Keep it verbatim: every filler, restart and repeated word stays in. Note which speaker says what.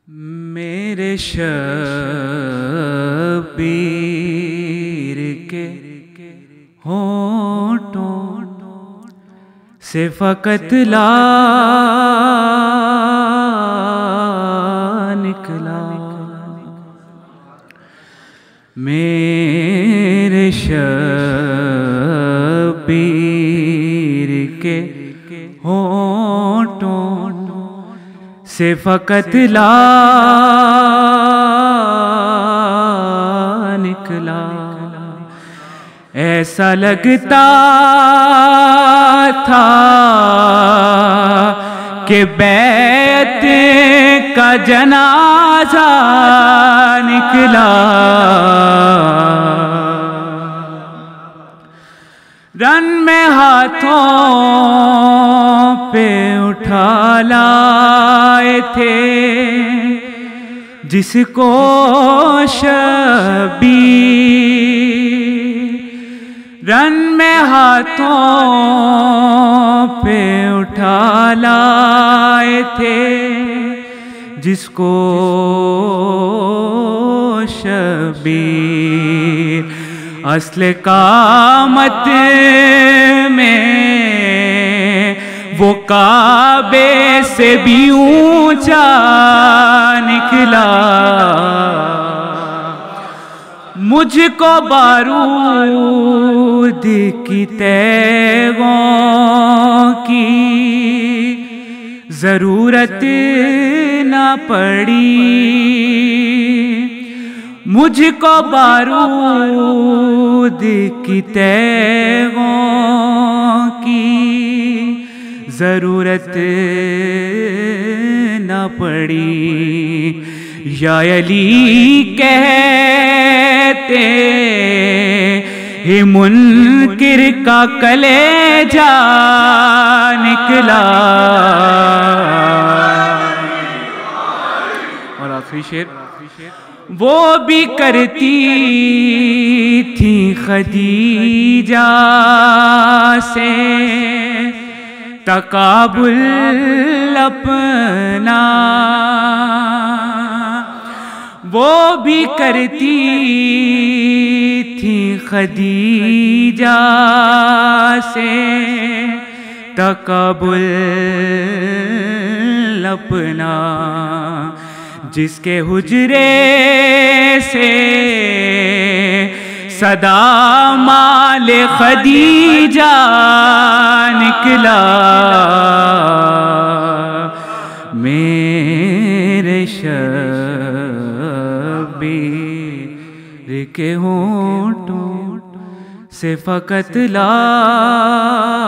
Speaker 1: میرے شبیر کے ہونٹوں سے فقط لا نکلا، میرے شبیر کے ہونٹوں سے فقط لا نکلا، ایسا لگتا تھا کہ بیعت کا جنازہ نکلا، رن میں ہاتھوں پہ اٹھا لائے تھے جس کو شبیر، رن میں ہاتھوں پہ اٹھا لائے تھے جس کو شبیر، اصل قامت میں وہ کعبے سے بھی اونچا نکلا، مجھ کو بارود کی تیغوں کی ضرورت نہ پڑی، مجھ کو بارود کی تیغوں کی ضرورت نہ پڑی، یا علی کہتے ہی منکر کا کلیجہ نکلا۔ اور آخری شعر، وہ بھی کرتی تھی خدیجہ سے تقابل اپنا، وہ بھی کرتی تھی خدیجہ سے تقابل اپنا، جس کے حجرے سے صدا مال خدیجہ نکلا، میرے شبیر کے ہونٹوں سے فقط لا